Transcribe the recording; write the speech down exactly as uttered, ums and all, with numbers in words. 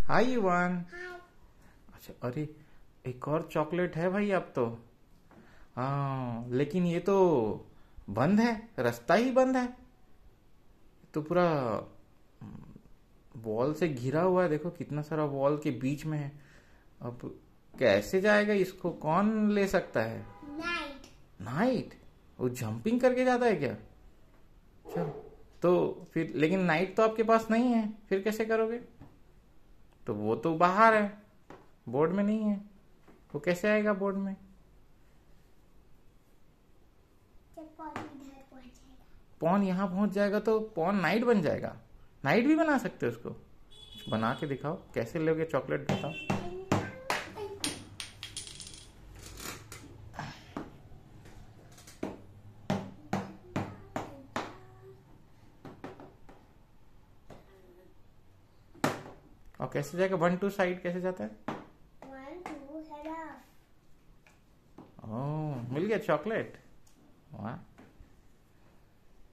हाय युवान। अच्छा, अरे एक और चॉकलेट है भाई अब तो। हाँ, लेकिन ये तो बंद है, रास्ता ही बंद है। तो पूरा वॉल से घिरा हुआ है, देखो कितना सारा वॉल के बीच में है। अब कैसे जाएगा, इसको कौन ले सकता है? नाइट। नाइट? वो जंपिंग करके जाता है क्या? चल, तो फिर लेकिन नाइट तो आपके पास नहीं है, फिर कैसे करोगे? तो वो तो बाहर है, बोर्ड में नहीं है। वो कैसे आएगा बोर्ड में? जब पॉन इधर पहुंच जाएगा। पॉन यहाँ पहुंच जाएगा तो पॉन नाइट बन जाएगा। नाइट भी बना सकते हो उसको? बना के दिखाओ, कैसे लोगे चॉकलेट बताओ। और कैसे जाएगा? वन टू साइड कैसे जाता है? One two head off. Oh, मिल गया चॉकलेट। वाह।